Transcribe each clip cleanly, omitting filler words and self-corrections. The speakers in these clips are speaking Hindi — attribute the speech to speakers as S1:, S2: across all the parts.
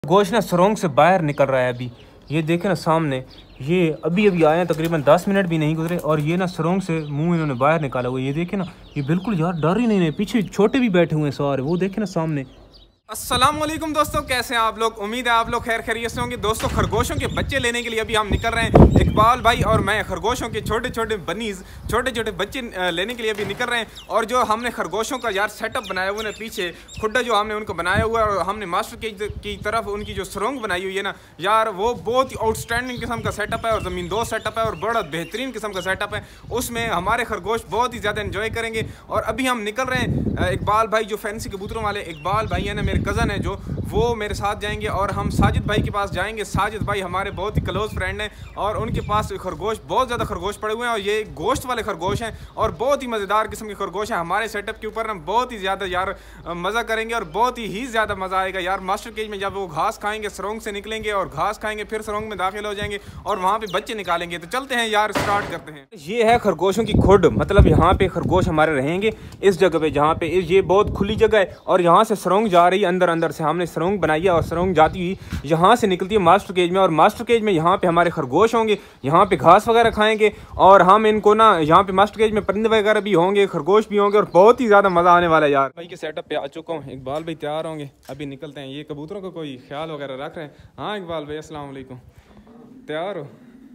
S1: गोश्त ना सुरंग से बाहर निकल रहा है अभी। ये देखे ना सामने, ये अभी अभी आए हैं, तकरीबन 10 मिनट भी नहीं गुजरे और ये ना सुरंग से मुंह इन्होंने बाहर निकाला हुआ। ये देखे ना, ये बिल्कुल यार डर ही नहीं है। पीछे छोटे भी बैठे हुए हैं सारे, वो देखे ना सामने। अस्सलाम वालेकुम दोस्तों, कैसे हैं आप लोग? उम्मीद है आप लोग खैर खैरियत से होंगे। दोस्तों खरगोशों के बच्चे लेने के लिए अभी हम निकल रहे हैं। इकबाल भाई और मैं खरगोशों के छोटे छोटे बच्चे लेने के लिए अभी निकल रहे हैं। और जो हमने खरगोशों का यार सेटअप बनाया हुआ है पीछे खुड्डा जो हमने उनको बनाया हुआ है, और हमने मास्टर की तरफ उनकी जो सुरंग बनाई हुई है ना यार, वो बहुत ही आउटस्टैंडिंग किस्म का सेटअप है और ज़मीन दो सेटअप है और बड़ा बेहतरीन किस्म का सेटअप है। उसमें हमारे खरगोश बहुत ही ज़्यादा इन्जॉय करेंगे। और अभी हम निकल रहे हैं। इकबाल भाई जो फैंसी कबूतरों वाले इकबाल भाई है ना, मेरे कज़न है जो, वो मेरे साथ जाएंगे और हम साजिद भाई के पास जाएंगे। साजिद भाई हमारे बहुत ही क्लोज फ्रेंड हैं और उनके पास खरगोश, बहुत ज़्यादा खरगोश पड़े हुए हैं और ये गोश्त वाले खरगोश हैं और बहुत ही मज़ेदार किस्म के खरगोश हैं। हमारे सेटअप के ऊपर ना बहुत ही ज़्यादा यार मज़ा करेंगे और बहुत ही ज़्यादा मज़ा आएगा यार। मास्टर केज में जब वो घास खाएंगे, सुरंग से निकलेंगे और घास खाएंगे, फिर सुरंग में दाखिल हो जाएंगे और वहाँ पे बच्चे निकालेंगे। तो चलते हैं यार, स्टार्ट करते हैं। ये है खरगोशों की खुड, मतलब यहाँ पे खरगोश हमारे रहेंगे इस जगह पे, जहाँ पे ये बहुत खुली जगह है और यहाँ से सुरंग जा रही है अंदर से। हमने सुरंग बनाई है और सुरंग जाती हुई यहाँ से निकलती है मास्टर केज में, और मास्टर केज में यहाँ पे हमारे खरगोश होंगे, यहाँ पे घास वगैरह खाएंगे और हम इनको ना यहाँ पे मास्टर केज में परिंदे वगैरह भी होंगे, खरगोश भी होंगे और बहुत ही ज़्यादा मज़ा आने वाला है यार। भाई के सेटअप पे आ चुका हूँ, इकबाल भाई तैयार होंगे, अभी निकलते हैं। ये कबूतरों का कोई ख्याल वगैरह रख रहे हैं? हाँ इकबाल भाई अस्सलाम वालेकुम, तैयार हो?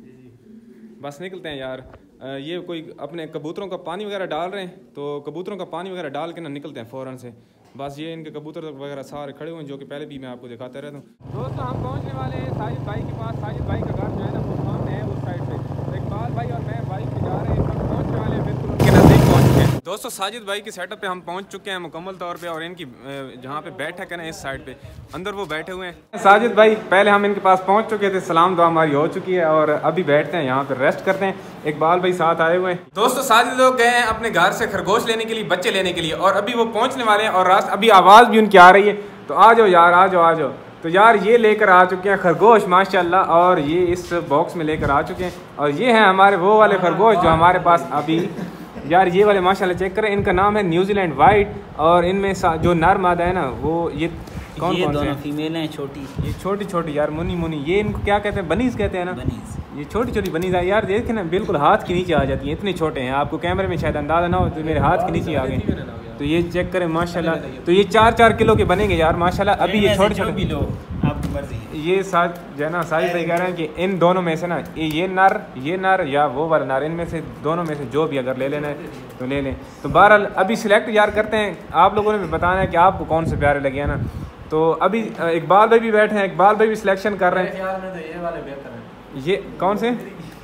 S1: बस निकलते हैं यार। ये कोई अपने कबूतरों का पानी वगैरह डाल रहे हैं, तो कबूतरों का पानी वगैरह डाल के ना निकलते हैं फ़ौरन से। बस ये इनके कबूतर वगैरह सारे खड़े हुए हैं, जो कि पहले भी मैं आपको दिखाता रहता हूँ। दोस्तों हम पहुँचने वाले हैं साजिद भाई के पास। साजिद भाई का घर जो है ना वो सामने है उस साइड पे। तो इकबाल भाई और मैं बाइक पे जा रहे हैं, हम पहुँचने वाले हैं, बिल्कुल उनके नज़दीक पहुँच चुके हैं। दोस्तों साजिद भाई के सेटअप पे हम पहुँच चुके हैं मुकम्मल तौर पे, और इनकी जहाँ पे बैठक है ना इस साइड पे, अंदर वो बैठे हुए हैं। साजिद भाई पहले हम इनके पास पहुँच चुके थे, सलाम दुआ हमारी हो चुकी है और अभी बैठते हैं यहाँ पे, रेस्ट करते हैं। इकबाल भाई साथ आए हुए हैं। दोस्तों साजिद लोग गए हैं अपने घर से खरगोश लेने के लिए, बच्चे लेने के लिए, और अभी वो पहुँचने वाले हैं और रास्ते अभी आवाज़ भी उनकी आ रही है। तो आ जाओ यार, आ जाओ आ जाओ। तो यार ये लेकर आ चुके हैं खरगोश माशाल्लाह, और ये इस बॉक्स में लेकर आ चुके हैं। और ये हैं हमारे वो वाले खरगोश जो हमारे पास अभी, यार ये वाले माशाल्लाह चेक करें, इनका नाम है न्यूजीलैंड वाइट। और इनमें जो नर मादा है ना वो ये कौन से
S2: फीमेल हैं? छोटी,
S1: ये छोटी छोटी यार, मुनी, ये इनको क्या कहते हैं? बनीज कहते हैं ना, बनीज। ये छोटी छोटी बनीज है यार, देखे ना बिल्कुल हाथ के नीचे आ जाती हैं, इतने छोटे हैं। आपको कैमरे में शायद अंदाजा ना हो, तो मेरे हाथ के नीचे आ गए। तो ये चेक करें माशाल्लाह, तो ये 4-4 किलो के बनेंगे यार माशाल्लाह। अभी ये छोटे छोटे,
S2: आपकी मर्जी।
S1: ये साथ जो है ना साजिद भाई कह रहे हैं कि इन दोनों में से ना ये नर या वो वाला नर, इनमें से दोनों में से जो भी अगर ले लेना है तो ले लें। तो बहरहाल अभी सिलेक्ट यार करते हैं, आप लोगों ने भी बताना है कि आपको कौन से प्यारे लगे हैं ना। तो अभी इकबाल भाई भी बैठे हैं, इकबाल भाई भी सिलेक्शन कर रहे हैं।
S2: तो ये वाले बेहतर हैं।
S1: ये कौन से?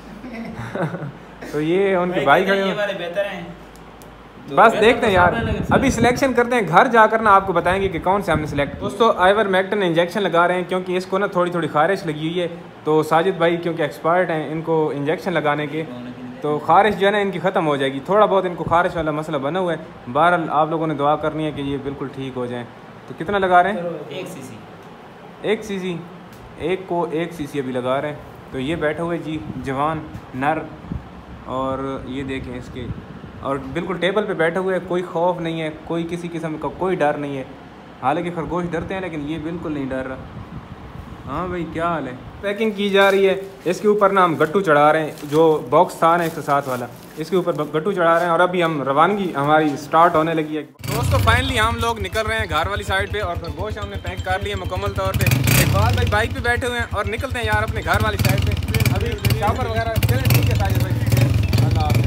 S1: तो ये उनके भाई खड़े
S2: ये वाले बेहतर हैं।
S1: तो बस देखते हैं यार, अभी सिलेक्शन करते हैं, घर जाकर ना आपको बताएंगे कि कौन से हमने सिलेक्ट। दोस्तों आइवरमेक्टिन इंजेक्शन लगा रहे हैं क्योंकि इसको ना थोड़ी थोड़ी खारिश लगी हुई है। तो साजिद भाई क्योंकि एक्सपर्ट हैं इनको इंजेक्शन लगाने के, तो खारिश जो है ना इनकी ख़त्म हो जाएगी। थोड़ा बहुत इनको खारिश वाला मसला बना हुआ है। बहरहाल आप लोगों ने दुआ करनी है कि ये बिल्कुल ठीक हो जाए। तो कितना लगा रहे हैं?
S2: 1 सीसी।
S1: 1 सीसी, एक को 1 सीसी अभी लगा रहे हैं। तो ये बैठे हुए जी जवान नर, और ये देखें इसके, और बिल्कुल टेबल पे बैठे हुए, कोई खौफ नहीं है, कोई किसी किस्म का कोई डर नहीं है। हालांकि खरगोश डरते हैं लेकिन ये बिल्कुल नहीं डर रहा। हाँ भाई क्या हाल है? पैकिंग की जा रही है, इसके ऊपर ना हम गट्टू चढ़ा रहे हैं, जो बॉक्स था ना 107 वाला, इसके ऊपर गट्टू चढ़ा रहे हैं और अभी हम रवानगी हमारी स्टार्ट होने लगी है। दोस्तों फाइनली हम लोग निकल रहे हैं घर वाली साइड पे और खरगोश हमने पैक कर लिए मुकम्मल तौर पे। इकबाल भाई बाइक पे बैठे हुए हैं और निकलते हैं यार अपने घर वाली साइड पे। अभी चापर वगैरह चले, ठीक है साजिद भाई, अल्लाह हाफ़िज़।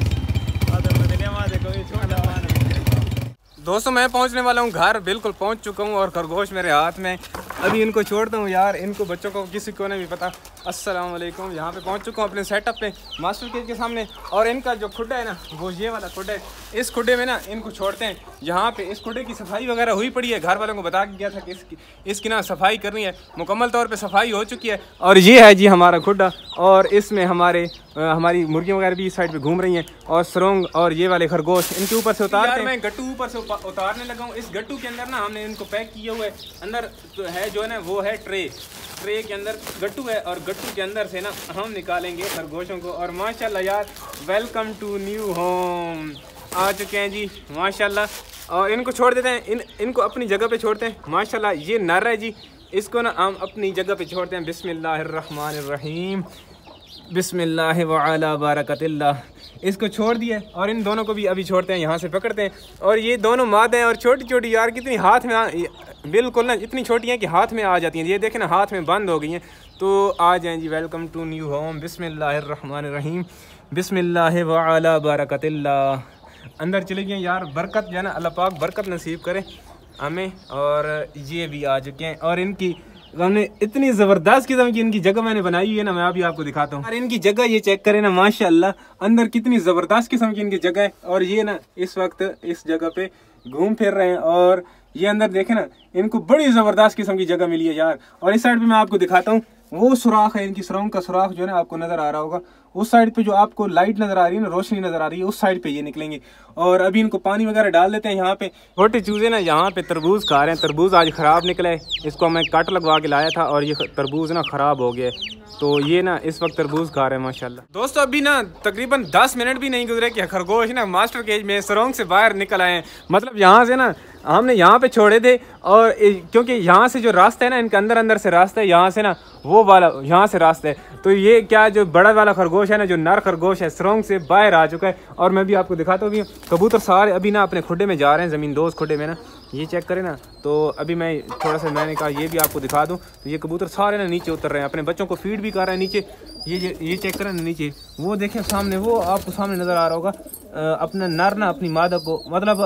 S1: दोस्तों मैं पहुंचने वाला हूं घर, बिल्कुल पहुंच चुका हूं और खरगोश मेरे हाथ में। अभी इनको छोड़ता हूं यार, इनको बच्चों को किसी को नहीं भी पता। अस्सलाम वालेकुम, यहाँ पे पहुंच चुका हूँ अपने सेटअप पे मास्टर केज के सामने। और इनका जो खुड्डा है ना वो ये वाला खुड्डा है, इस खुड्डे में ना इनको छोड़ते हैं। यहाँ पे इस खुड्डे की सफाई वगैरह हुई पड़ी है, घर वालों को बता के गया था कि इसकी ना सफाई करनी है, मुकम्मल तौर पे सफाई हो चुकी है। और ये है जी हमारा खुड्डा, और इसमें हमारी मुर्गियाँ वगैरह भी इस साइड पे घूम रही हैं, और सुरंग और ये वाले खरगोश इनके ऊपर से उतारते हैं। मैं गट्टू ऊपर से उतारने लगा हूँ। इस गट्टू के अंदर ना हमने इनको पैक किया हुआ है, अंदर तो है जो है ना वो है ट्रे के अंदर गट्टू है, और गट्टू के अंदर से ना हम निकालेंगे खरगोशों को। और माशाल्लाह यार वेलकम टू न्यू होम आ चुके हैं जी माशाल्लाह। और इनको छोड़ देते हैं, इनको अपनी जगह पे छोड़ते हैं। माशाल्लाह ये नर है जी, इसको ना हम अपनी जगह पे छोड़ते हैं। बिस्मिल्लाहिर्रहमानिर्रहीम, बिस्मिल्लाह व अला बरकतिल्लाह। इसको छोड़ दिया और इन दोनों को भी अभी छोड़ते हैं, यहाँ से पकड़ते हैं। और ये दोनों मादे हैं और छोटी छोटी यार कितनी हाथ में बिल्कुल ना इतनी छोटी हैं कि हाथ में आ जाती हैं। ये देखें ना हाथ में बंद हो गई हैं। तो आ जाएँ जी, वेलकम टू न्यू होम। बिस्मिल्लाहिर्रहमानिर्रहीम, बिस्मिल्लाह व अला बरकतिल्लाह। अंदर चले गए यार, बरकत जो है ना अल्लाह पाक बरकत नसीब करे हमें। और ये भी आ चुके हैं और इनकी हमने इतनी ज़बरदस्त किस्म की इनकी जगह मैंने बनाई हुई है ना, मैं अभी आपको दिखाता हूँ। और इनकी जगह ये चेक करें ना, माशाल्लाह अंदर कितनी ज़बरदस्त किस्म की इनकी जगह है। और ये ना इस वक्त इस जगह पे घूम फिर रहे हैं और ये अंदर देखें ना, इनको बड़ी ज़बरदस्त किस्म की जगह मिली है यार। और इस साइड पे मैं आपको दिखाता हूँ, वो सुराख है इनकी, सुरंग का सुराख जो है ना आपको नज़र आ रहा होगा। उस साइड पे जो आपको लाइट नज़र आ रही है ना, रोशनी नज़र आ रही है, उस साइड पे ये निकलेंगे। और अभी इनको पानी वगैरह डाल देते हैं। यहाँ पे छोटे चूजे ना यहाँ पे तरबूज खा रहे हैं। तरबूज आज ख़राब निकला है, इसको मैं कट लगवा के लाया था और ये तरबूज ना ख़राब हो गया है। तो ये ना इस वक्त तरबूज खा रहे हैं माशाल्लाह। दोस्तों अभी ना तकरीबन 10 मिनट भी नहीं गुजरे कि खरगोश ना मास्टर केज में सुरंग से बाहर निकल आए हैं। मतलब यहाँ से ना हमने यहाँ पे छोड़े थे और क्योंकि यहाँ से जो रास्ता है ना, इनके अंदर अंदर से रास्ता है, यहाँ से ना वो वाला यहाँ से रास्ता है। तो ये क्या जो बड़ा वाला खरगोश है ना, जो नर खरगोश है, सुरंग से बाहर आ चुका है। और मैं भी आपको दिखाता हूँ, कबूतर सारे अभी ना अपने खुडे में जा रहे हैं, ज़मींदोज खुडे में ना, ये चेक करें ना। तो अभी मैं थोड़ा सा मैंने कहा ये भी आपको दिखा दूँ। तो ये कबूतर सारे ना नीचे उतर रहे हैं, अपने बच्चों को फीड भी कर रहे हैं नीचे। ये चेक करें ना नीचे, वो देखें सामने, वो आपको सामने नज़र आ रहा होगा। अपना नर ना अपनी मादा को, मतलब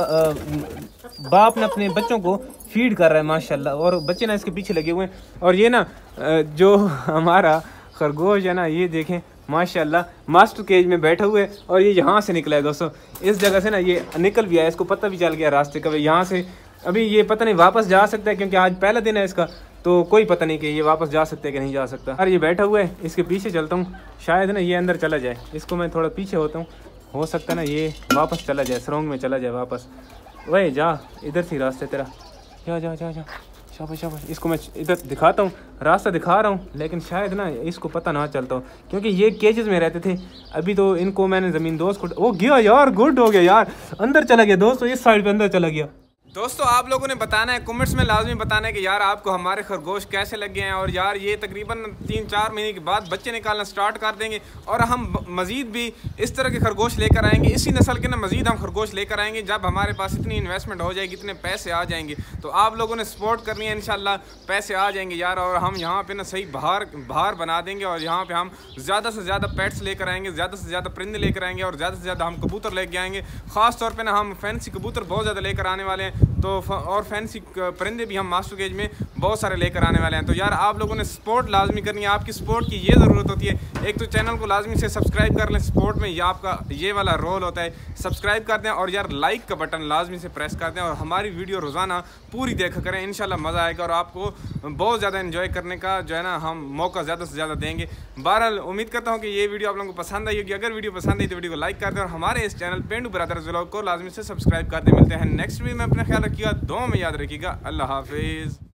S1: बाप ने अपने बच्चों को फीड कर रहा है माशाल्लाह। और बच्चे ना इसके पीछे लगे हुए हैं। और ये ना जो हमारा खरगोश है ना, ये देखें माशाल्लाह मास्टर केज में बैठा हुए है। और ये यहाँ से निकला है दोस्तों, इस जगह से ना ये निकल भी आया, इसको पता भी चल गया रास्ते का। यहाँ से अभी ये पता नहीं वापस जा सकता है, क्योंकि आज पहला दिन है इसका, तो कोई पता नहीं कि ये वापस जा सकता है कि नहीं जा सकता। और ये बैठा हुआ है, इसके पीछे चलता हूँ, शायद ना ये अंदर चला जाए। इसको मैं थोड़ा पीछे होता हूँ, हो सकता है ना ये वापस चला जाए, सुरंग में चला जाए वापस। वही जा, इधर से रास्ते तेरा, जा जा जा जा, शाबाश शाबाश। इसको मैं इधर दिखाता हूँ, रास्ता दिखा रहा हूँ, लेकिन शायद ना इसको पता ना चलता हूँ, क्योंकि ये केजेस में रहते थे। अभी तो इनको मैंने ज़मींदोज़ को, ओ गया यार, गुड हो गया यार, अंदर चला गया दोस्तों, इस साइड पे अंदर चला गया। दोस्तों आप लोगों ने बताना है, कमेंट्स में लाजमी बताना है कि यार आपको हमारे खरगोश कैसे लगे हैं। और यार ये तकरीबन 3-4 महीने के बाद बच्चे निकालना स्टार्ट कर देंगे और हम मज़ीद भी इस तरह के खरगोश लेकर आएंगे, इसी नस्ल के ना मज़ीद हम खरगोश लेकर आएंगे। जब हमारे पास इतनी इन्वेस्टमेंट हो जाएगी, इतने पैसे आ जाएंगे, तो आप लोगों ने सपोर्ट करनी है, इंशाल्लाह पैसे आ जाएंगे यार। और हम यहाँ पे ना सही बाहर बना देंगे और यहाँ पे हम ज़्यादा से ज़्यादा पेट्स लेकर आएंगे, ज़्यादा से ज़्यादा परिंदे लेकर आएंगे और ज़्यादा से ज़्यादा हम कबूतर लेके आएंगे। ख़ास तौर पर ना हम फैंसी कबूतर बहुत ज़्यादा लेकर आने वाले हैं, तो और फैंसी परिंदे भी हम मास्टर केज में बहुत सारे लेकर आने वाले हैं। तो यार आप लोगों ने सपोर्ट लाजमी करनी है, आपकी सपोर्ट की ये ज़रूरत होती है। एक तो चैनल को लाजमी से सब्सक्राइब कर लें, सपोर्ट में ये आपका ये वाला रोल होता है, सब्सक्राइब कर दें। और यार लाइक का बटन लाजमी से प्रेस कर दें और हमारी वीडियो रोज़ाना पूरी देखा करें, इंशाल्लाह मज़ा आएगा और आपको बहुत ज़्यादा इन्जॉय करने का जो है ना हम मौका ज़्यादा से ज़्यादा देंगे। बहरहाल उम्मीद करता हूँ कि ये वीडियो आप लोगों को पसंद आई होगी। अगर वीडियो पसंद आई तो वीडियो को लाइक कर दें और हमारे इस चैनल पेंडू ब्रदर्स व्लॉग को लाजमी से सब्सक्राइब कर दें। मिलते हैं नेक्स्ट वीडियो में, अपना ख्याल रखिएगा, दुआ में याद रखिएगा। अल्लाह हाफिज़।